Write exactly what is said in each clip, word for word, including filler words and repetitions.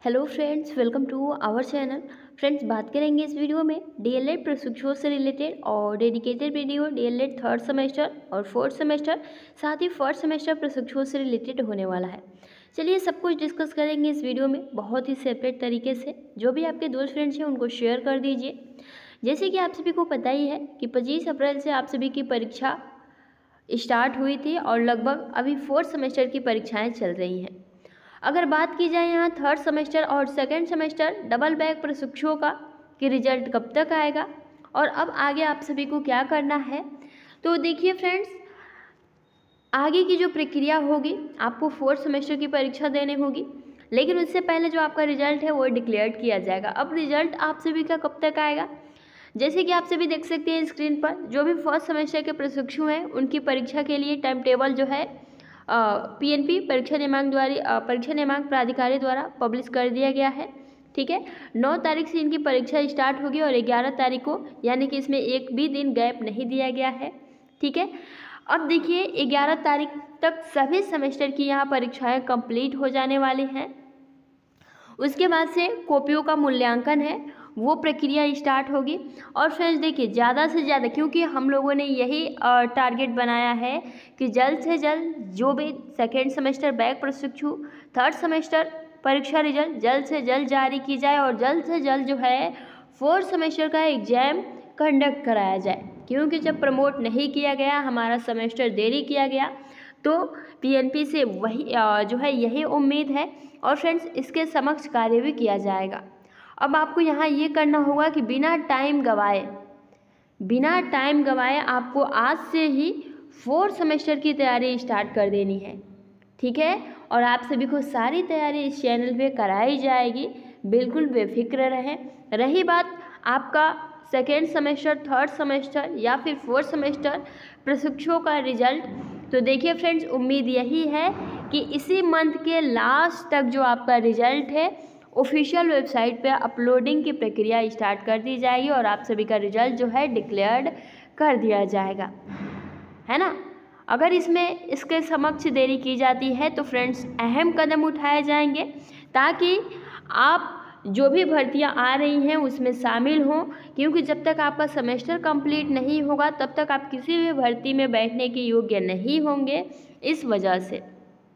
Hello friends, welcome to our channel. Friends, बात करेंगे इस वीडियो में डीएलएड प्रशिक्षुओं से रिलेटेड और dedicated video DElEd third semester और फोर्थ सेमेस्टर, साथ ही फर्स्ट सेमेस्टर प्रशिक्षुओं से रिलेटेड होने वाला है। चलिए सब कुछ डिस्कस करेंगे इस वीडियो में बहुत ही सेपरेट तरीके से। जो भी आपके दोस्त फ्रेंड्स हैं उनको शेयर कर दीजिए। जैसे कि आप सभी को पता ही है कि पच्चीस अप्रैल से आप सभी की परीक्षा स्टार्ट हुई थी और लगभग अभी फोर्थ सेमेस्टर की परीक्षाएँ चल रही हैं। अगर बात की जाए यहाँ थर्ड सेमेस्टर और सेकेंड सेमेस्टर डबल बैक प्रशिक्षुओं का कि रिजल्ट कब तक आएगा और अब आगे आप सभी को क्या करना है, तो देखिए फ्रेंड्स, आगे की जो प्रक्रिया होगी आपको फोर्थ सेमेस्टर की परीक्षा देनी होगी, लेकिन उससे पहले जो आपका रिजल्ट है वो डिक्लेयर किया जाएगा। अब रिजल्ट आप सभी का कब तक आएगा, जैसे कि आप सभी देख सकते हैं स्क्रीन पर, जो भी फर्स्ट सेमेस्टर के प्रशिक्षु हैं उनकी परीक्षा के लिए टाइम टेबल जो है पीएनपी परीक्षा नियमांक द्वारा परीक्षा नियमांक प्राधिकारी द्वारा पब्लिश कर दिया गया है। ठीक है, नौ तारीख से इनकी परीक्षा स्टार्ट होगी और ग्यारह तारीख को, यानी कि इसमें एक भी दिन गैप नहीं दिया गया है। ठीक है, अब देखिए ग्यारह तारीख तक सभी सेमेस्टर की यहाँ परीक्षाएं कंप्लीट हो जाने वाली हैं। उसके बाद से कॉपियों का मूल्यांकन है वो प्रक्रिया स्टार्ट होगी। और फ्रेंड्स देखिए, ज़्यादा से ज़्यादा, क्योंकि हम लोगों ने यही टारगेट बनाया है कि जल्द से जल्द जो भी सेकेंड सेमेस्टर बैक प्रशिक्षु थर्ड सेमेस्टर परीक्षा रिजल्ट जल्द से जल्द जारी की जाए और जल्द से जल्द जो है फोर्थ सेमेस्टर का एग्ज़ाम कंडक्ट कराया जाए। क्योंकि जब प्रमोट नहीं किया गया, हमारा सेमेस्टर देरी किया गया, तो पीएनपी से वही जो है यही उम्मीद है। और फ्रेंड्स, इसके समक्ष कार्य भी किया जाएगा। अब आपको यहाँ ये करना होगा कि बिना टाइम गवाए बिना टाइम गवाए आपको आज से ही फोर्थ सेमेस्टर की तैयारी स्टार्ट कर देनी है। ठीक है, और आप सभी को सारी तैयारी इस चैनल पे कराई जाएगी, बिल्कुल बेफिक्र रहें। रही बात आपका सेकेंड सेमेस्टर, थर्ड सेमेस्टर या फिर फोर्थ सेमेस्टर प्रशिक्षुओं का रिजल्ट, तो देखिए फ्रेंड्स, उम्मीद यही है कि इसी मंथ के लास्ट तक जो आपका रिजल्ट है ऑफिशियल वेबसाइट पे अपलोडिंग की प्रक्रिया स्टार्ट कर दी जाएगी और आप सभी का रिजल्ट जो है डिक्लेयर्ड कर दिया जाएगा, है ना। अगर इसमें इसके समक्ष देरी की जाती है तो फ्रेंड्स अहम कदम उठाए जाएंगे ताकि आप जो भी भर्तियां आ रही हैं उसमें शामिल हों, क्योंकि जब तक आपका सेमेस्टर कंप्लीट नहीं होगा तब तक आप किसी भी भर्ती में बैठने के योग्य नहीं होंगे। इस वजह से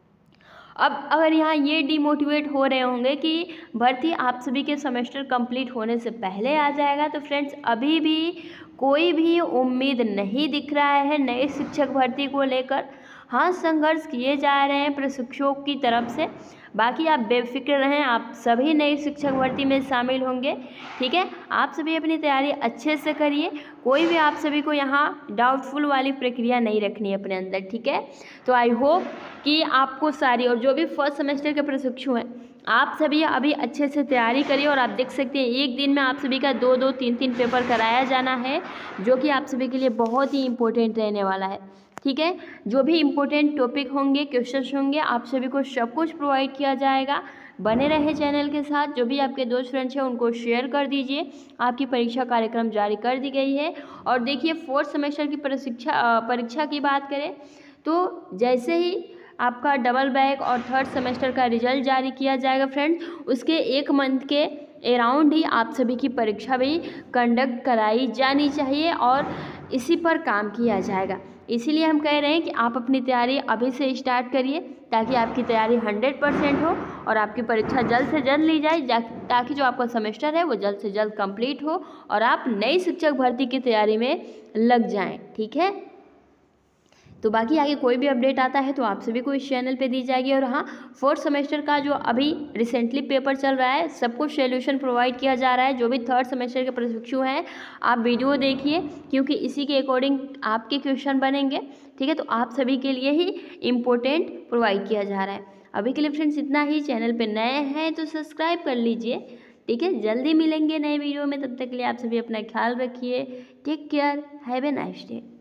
अब अगर यहाँ ये डिमोटिवेट हो रहे होंगे कि भर्ती आप सभी के सेमेस्टर कंप्लीट होने से पहले आ जाएगा, तो फ्रेंड्स अभी भी कोई भी उम्मीद नहीं दिख रहा है नए शिक्षक भर्ती को लेकर। हाँ, संघर्ष किए जा रहे हैं प्रशिक्षुओं की तरफ से, बाकी आप बेफिक्र रहें, आप सभी नई शिक्षक भर्ती में शामिल होंगे। ठीक है, आप सभी अपनी तैयारी अच्छे से करिए, कोई भी आप सभी को यहाँ डाउटफुल वाली प्रक्रिया नहीं रखनी है अपने अंदर। ठीक है, तो आई होप कि आपको सारी, और जो भी फर्स्ट सेमेस्टर के प्रशिक्षु हैं आप सभी अभी अच्छे से तैयारी करिए। और आप देख सकते हैं एक दिन में आप सभी का दो दो तीन तीन पेपर कराया जाना है, जो कि आप सभी के लिए बहुत ही इम्पोर्टेंट रहने वाला है। ठीक है, जो भी इम्पोर्टेंट टॉपिक होंगे, क्वेश्चंस होंगे, आप सभी को सब कुछ प्रोवाइड किया जाएगा। बने रहे चैनल के साथ। जो भी आपके दोस्त फ्रेंड्स हैं उनको शेयर कर दीजिए। आपकी परीक्षा कार्यक्रम जारी कर दी गई है। और देखिए फोर्थ सेमेस्टर की परीक्षा परीक्षा की बात करें तो जैसे ही आपका डबल बैक और थर्ड सेमेस्टर का रिजल्ट जारी किया जाएगा फ्रेंड्स, उसके एक मंथ के अराउंड ही आप सभी की परीक्षा भी कंडक्ट कराई जानी चाहिए और इसी पर काम किया जाएगा। इसीलिए हम कह रहे हैं कि आप अपनी तैयारी अभी से स्टार्ट करिए ताकि आपकी तैयारी हंड्रेड परसेंट हो और आपकी परीक्षा जल्द से जल्द ली जाए, ताकि जो आपका सेमेस्टर है वो जल्द से जल्द कंप्लीट हो और आप नई शिक्षक भर्ती की तैयारी में लग जाएं। ठीक है, तो बाकी आगे कोई भी अपडेट आता है तो आप सभी को इस चैनल पे दी जाएगी। और हाँ, फोर्थ सेमेस्टर का जो अभी रिसेंटली पेपर चल रहा है सबको सोल्यूशन प्रोवाइड किया जा रहा है। जो भी थर्ड सेमेस्टर के प्रशिक्षु हैं आप वीडियो देखिए, क्योंकि इसी के अकॉर्डिंग आपके क्वेश्चन बनेंगे। ठीक है, तो आप सभी के लिए ही इम्पोर्टेंट प्रोवाइड किया जा रहा है। अभी के लिए फ्रेंड्स इतना ही। चैनल पर नए हैं तो सब्सक्राइब कर लीजिए। ठीक है, जल्दी मिलेंगे नए वीडियो में, तब तक के लिए आप सभी अपना ख्याल रखिए। Take care, have a nice day.